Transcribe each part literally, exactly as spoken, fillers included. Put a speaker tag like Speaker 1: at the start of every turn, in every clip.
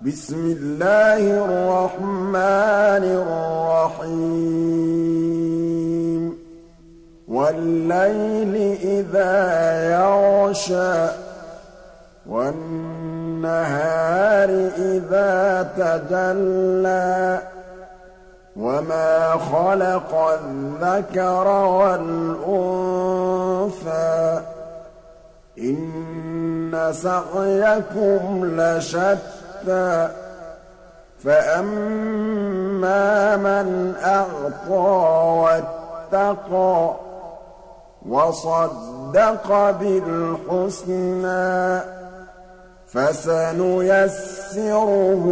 Speaker 1: بسم الله الرحمن الرحيم والليل إذا يغشى والنهار إذا تجلى وما خلق الذكر والأنثى إن سعيكم لشتى فأما من أعطى واتقى وصدق بالحسنى فسنيسره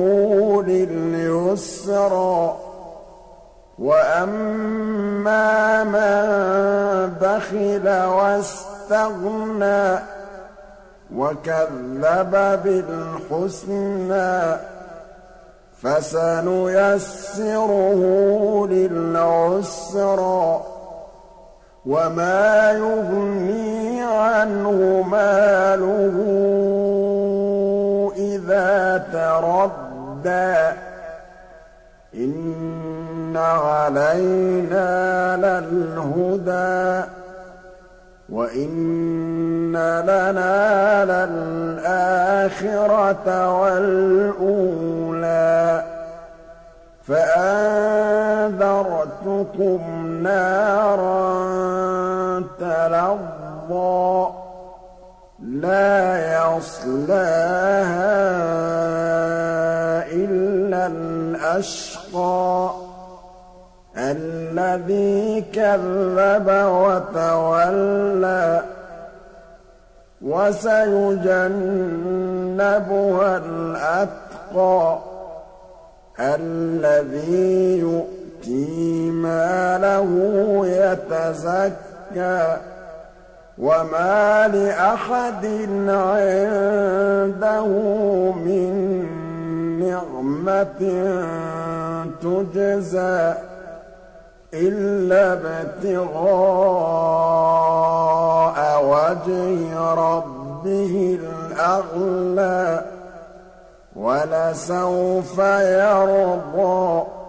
Speaker 1: لليسرى وأما من بخل واستغنى وكذب بالحسنى فسنيسره للعسرى وما يغني عنه ماله إذا تردى إن علينا للهدى وإن لنا للآخرة والأولى فأنذرتكم نارا تلظى لا يصلاها إلا الأشقى الذي كذب وتولى وسيجنبها الأتقى الذي يؤتي ماله يتزكى وما لأحد عنده من نعمة تجزى إلا ابتغاء وجه ربه الأعلى ولسوف يرضى